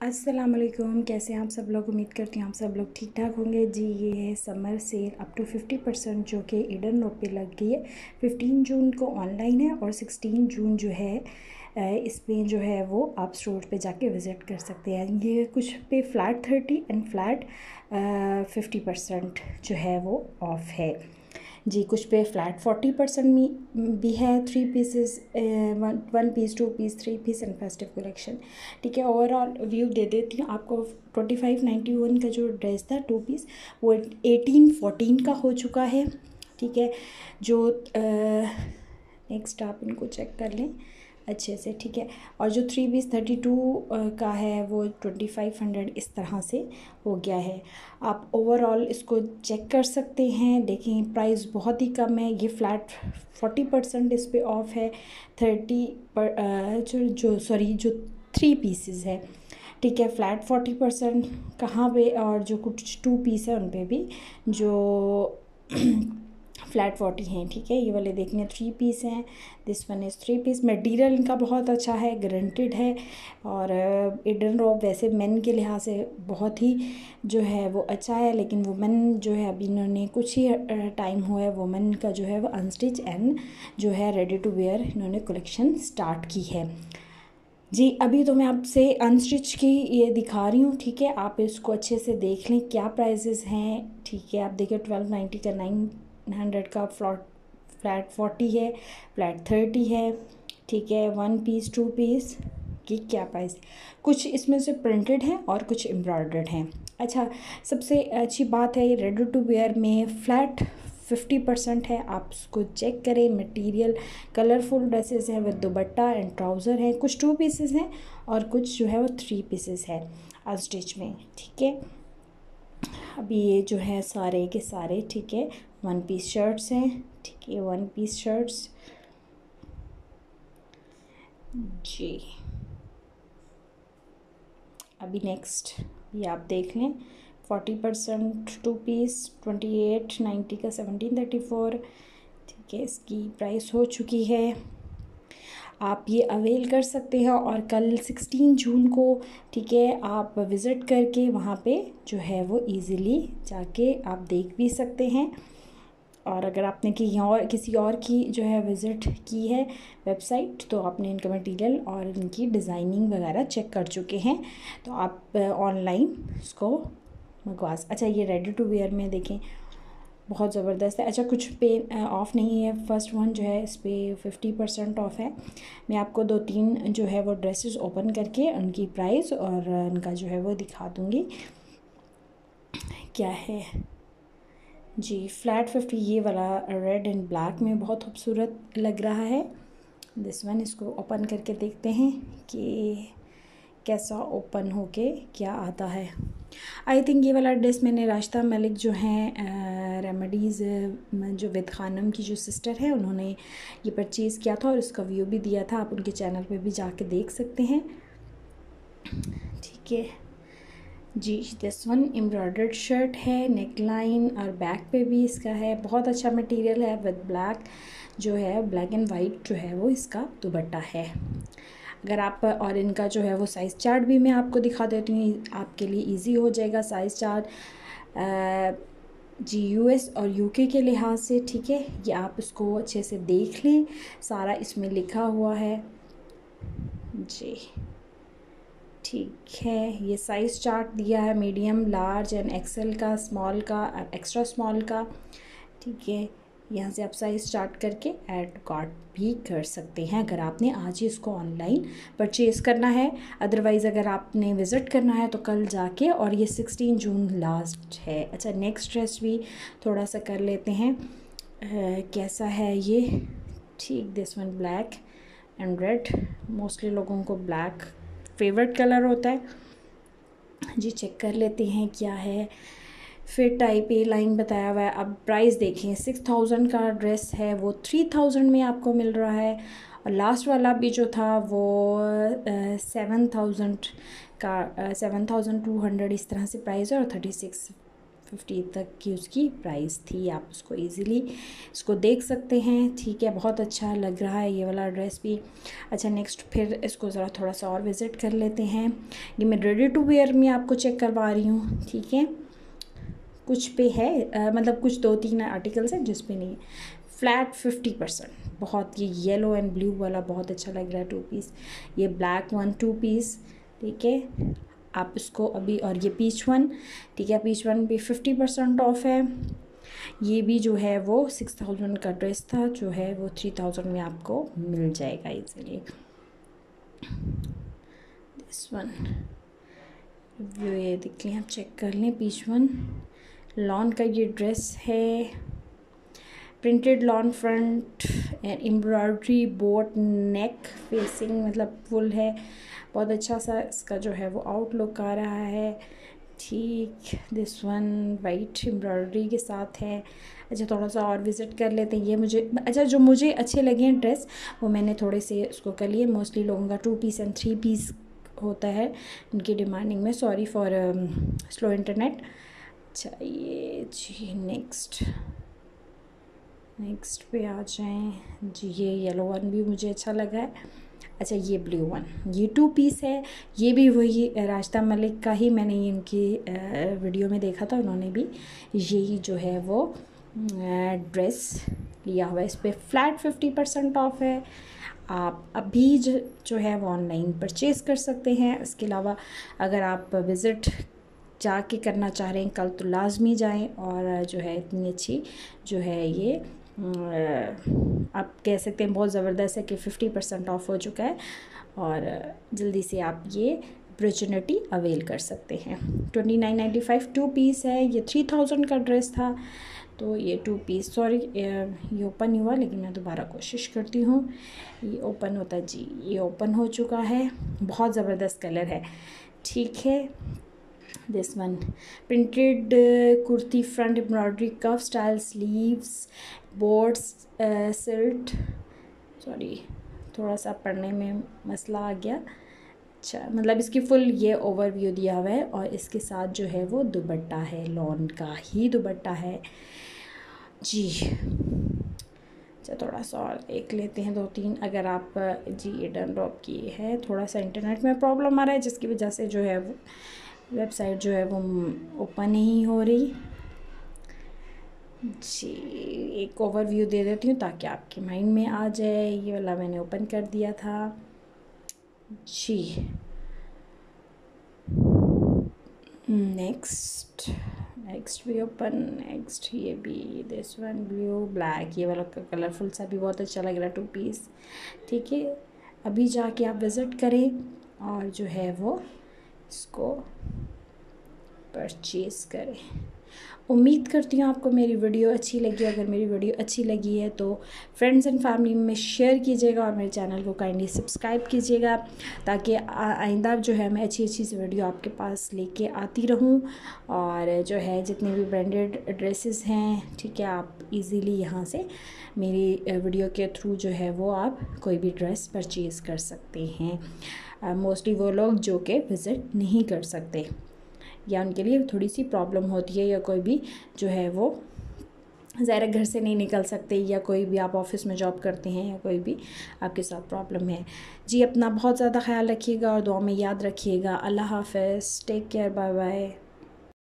अस्सलाम वालेकुम। कैसे हैं आप सब लोग? उम्मीद करती हूँ आप सब लोग ठीक ठाक होंगे जी। ये है समर सेल अप टू 50% जो कि ईडन रोड पे लग गई है। 15 जून को ऑनलाइन है और 16 जून जो है इसमें जो है वो आप स्टोर पे जाके विज़िट कर सकते हैं। ये कुछ पे फ्लैट 30 एंड फ्लैट 50% जो है वो ऑफ़ है जी। कुछ पे फ्लैट 40% भी है। 3 pieces, 1 piece, 2 piece, 3 piece and festive collection. ठीक है, ओवरऑल व्यू दे देती हूँ आपको। 2591 का जो ड्रेस था 2 पीस वो 1814 का हो चुका है। ठीक है, जो नेक्स्ट आप इनको चेक कर लें अच्छे से। ठीक है, और जो 3 पीस 32 का है वो 2500 इस तरह से हो गया है। आप ओवरऑल इसको चेक कर सकते हैं। देखें प्राइस बहुत ही कम है। ये फ्लैट 40% इस पे ऑफ है। 30 पर जो 3 पीसेस है। ठीक है, फ्लैट 40% कहाँ पे, और जो कुछ 2 पीस है उन पे भी जो फ्लैट 40 हैं। ठीक है, ये वाले देखने 3 पीस हैं। This one is 3 piece. Material इनका बहुत अच्छा है, गारंटेड है। और ईडन रॉब वैसे मेन के लिहाज से बहुत ही जो है वो अच्छा है, लेकिन वुमेन जो है अभी इन्होंने कुछ ही टाइम हुआ है वुमेन का जो है वो अनस्टिच एंड जो है रेडी टू वेयर इन्होंने कलेक्शन स्टार्ट की है जी। अभी तो मैं आपसे अनस्टिच की ये दिखा रही हूँ। ठीक है, आप इसको अच्छे से देख लें क्या प्राइजेस हैं। ठीक है, आप देखिए 1290 का 900 का फ्लैट 40 है, फ्लैट 30 है। ठीक है, 1 पीस 2 पीस की क्या प्राइस। कुछ इसमें से प्रिंटेड है और कुछ एम्ब्रॉयडर्ड हैं। अच्छा, सबसे अच्छी बात है ये रेडी टू वेयर में फ्लैट 50% है। आप उसको चेक करें। मटेरियल कलरफुल ड्रेसेस हैं विद दुपट्टा एंड ट्राउज़र हैं। कुछ 2 पीसेस हैं और कुछ जो है वो 3 पीसेस है अनस्टिच में। ठीक है, अभी ये जो है सारे के सारे ठीक है 1 पीस शर्ट्स हैं। ठीक है, 1 पीस शर्ट्स जी। अभी नेक्स्ट ये आप देख लें 40% 2 पीस 2890 का 1734। ठीक है, इसकी प्राइस हो चुकी है। आप ये अवेल कर सकते हैं और कल 16 जून को ठीक है आप विज़िट करके वहाँ पे जो है वो इजीली जाके आप देख भी सकते हैं। और अगर आपने किसी और की जो है विज़िट की है वेबसाइट तो आपने इनका मटेरियल और इनकी डिज़ाइनिंग वगैरह चेक कर चुके हैं तो आप ऑनलाइन इसको मंगवा। अच्छा, ये रेडी टू वेयर में देखें बहुत ज़बरदस्त है। अच्छा, कुछ पे ऑफ़ नहीं है। फर्स्ट वन जो है इस पर 50% ऑफ़ है। मैं आपको 2-3 जो है वो ड्रेसेस ओपन करके उनकी प्राइस और उनका जो है वो दिखा दूँगी क्या है जी। फ्लैट 50 ये वाला रेड एंड ब्लैक में बहुत खूबसूरत लग रहा है। दिस वन, इसको ओपन करके देखते हैं कि कैसा ओपन होके क्या आता है। आई थिंक ये वाला ड्रेस मैंने राशिदा मलिक जो हैं रेमेडीज़ जो विद खानम की जो सिस्टर है उन्होंने ये परचेज़ किया था और उसका व्यू भी दिया था। आप उनके चैनल पे भी जाके देख सकते हैं। ठीक है जी, दिस वन एम्ब्रॉयडर्ड शर्ट है, नेक लाइन और बैक पे भी इसका है। बहुत अच्छा मटेरियल है विद ब्लैक जो है ब्लैक एंड वाइट जो है वो इसका दुपट्टा है। अगर आप और इनका जो है वो साइज़ चार्ट भी मैं आपको दिखा देती हूँ, आपके लिए इजी हो जाएगा साइज़ चार्ट जी। यूएस और यूके के लिहाज से ठीक है, ये आप इसको अच्छे से देख लें, सारा इसमें लिखा हुआ है जी। ठीक है, ये साइज़ चार्ट दिया है मीडियम, लार्ज एंड एक्सेल का, स्मॉल का और एक्स्ट्रा स्मॉल का। ठीक है, यहाँ से आप साइज़ चार्ट करके ऐड टू कार्ट भी कर सकते हैं अगर आपने आज ही इसको ऑनलाइन परचेज़ करना है। अदरवाइज़ अगर आपने विज़िट करना है तो कल जाके, और ये 16 जून लास्ट है। अच्छा, नेक्स्ट ड्रेस भी थोड़ा सा कर लेते हैं कैसा है ये। ठीक, this one black and red. Mostly लोगों को ब्लैक फेवरेट कलर होता है जी। चेक कर लेते हैं क्या है। फिर टाइप ए लाइन बताया हुआ है। अब प्राइस देखें, 6000 का ड्रेस है वो 3000 में आपको मिल रहा है। और लास्ट वाला भी जो था वो 7000 का 7200 इस तरह से प्राइस है। और 36 50 तक की उसकी प्राइस थी। आप उसको इजीली इसको देख सकते हैं, ठीक है। बहुत अच्छा लग रहा है ये वाला ड्रेस भी। अच्छा नेक्स्ट फिर इसको ज़रा थोड़ा सा और विज़िट कर लेते हैं। ये मैं रेडी टू वेयर में आपको चेक करवा रही हूँ, ठीक है। कुछ पे है मतलब कुछ 2-3 आर्टिकल्स हैं जिस पे नहीं है। फ्लैट 50%, बहुत ये येलो एंड ब्लू वाला बहुत अच्छा लग रहा है 2 पीस। ये ब्लैक 1 2 पीस, ठीक है। आप इसको अभी, और ये पीच 1, ठीक है, पीच 1 भी 50% ऑफ है। ये भी जो है वो 6000 का ड्रेस था, जो है वो 3000 में आपको मिल जाएगा इजीली। दिस वन ये देख लें, आप चेक कर लें। पीच 1 लॉन का ये ड्रेस है, printed lawn front and embroidery boat neck facing, मतलब फुल है। बहुत अच्छा सा इसका जो है वो आउटलुक आ रहा है, ठीक। दिस वन वाइट एम्ब्रॉयडरी के साथ है। अच्छा थोड़ा सा और विज़िट कर लेते हैं। ये मुझे अच्छा जो मुझे अच्छे लगे हैं ड्रेस वो मैंने थोड़े से उसको कर लिए। मोस्टली लोगों का 2 पीस एंड 3 पीस होता है इनकी डिमांडिंग में। Sorry for slow internet. अच्छा ये जी नेक्स्ट पे आ जाएं जी। ये येलो वन भी मुझे अच्छा लगा है। अच्छा ये ब्लू वन, ये 2 पीस है। ये भी वही राशिदा मलिक का ही मैंने इनकी वीडियो में देखा था, उन्होंने भी यही जो है वो ड्रेस लिया हुआ है। इस पर फ्लैट 50% ऑफ है। आप अभी जो है वो ऑनलाइन परचेज़ कर सकते हैं। इसके अलावा अगर आप विज़िट जाके करना चाह रहे हैं कल, तो लाजमी जाएं। और जो है इतनी अच्छी जो है ये आप कह सकते हैं बहुत ज़बरदस्त है कि 50% ऑफ हो चुका है, और जल्दी से आप ये अपॉर्चुनिटी अवेल कर सकते हैं। 29.95 2 पीस है। ये 3000 का ड्रेस था, तो ये 2 पीस, सॉरी ये ओपन नहीं हुआ, लेकिन मैं दोबारा कोशिश करती हूँ। ये ओपन होता जी, ये ओपन हो चुका है। बहुत ज़बरदस्त कलर है, ठीक है। This one printed kurti front embroidery cuff style sleeves borders slit, sorry थोड़ा सा पढ़ने में मसला आ गया। अच्छा मतलब इसकी फुल ये ओवरव्यू दिया हुआ है, और इसके साथ जो है वो दुपट्टा है, लॉन का ही दुपट्टा है जी। अच्छा थोड़ा सा और देख लेते हैं 2-3। अगर आप जी एडन रॉप की है, थोड़ा सा इंटरनेट में प्रॉब्लम आ रहा है जिसकी वजह से जो है वो वेबसाइट जो है वो ओपन नहीं हो रही जी। एक ओवरव्यू दे देती हूँ ताकि आपके माइंड में आ जाए। ये वाला मैंने ओपन कर दिया था जी। नेक्स्ट भी ओपन, नेक्स्ट ये भी, दिस वन ब्लू ब्लैक, ये वाला कलरफुल सा भी बहुत अच्छा लग रहा है 2 पीस, ठीक है। अभी जाके आप विज़िट करें और जो है वो इसको परचेज़ करें। उम्मीद करती हूँ आपको मेरी वीडियो अच्छी लगी। अगर मेरी वीडियो अच्छी लगी है तो फ्रेंड्स एंड फैमिली में शेयर कीजिएगा, और मेरे चैनल को काइंडली सब्सक्राइब कीजिएगा, ताकि आइंदा जो है मैं अच्छी सी वीडियो आपके पास लेके आती रहूँ। और जो है जितने भी ब्रांडेड ड्रेसेस हैं, ठीक है, आप इजीली यहाँ से मेरी वीडियो के थ्रू जो है वो आप कोई भी ड्रेस परचेज़ कर सकते हैं। मोस्टली वो लोग जो कि विज़िट नहीं कर सकते, या उनके लिए थोड़ी सी प्रॉब्लम होती है, या कोई भी जो है वो ज़ाहिर घर से नहीं निकल सकते, या कोई भी आप ऑफिस में जॉब करते हैं, या कोई भी आपके साथ प्रॉब्लम है जी। अपना बहुत ज़्यादा ख्याल रखिएगा और दुआ में याद रखिएगा। अल्लाह हाफ़िज़, टेक केयर, बाय बाय।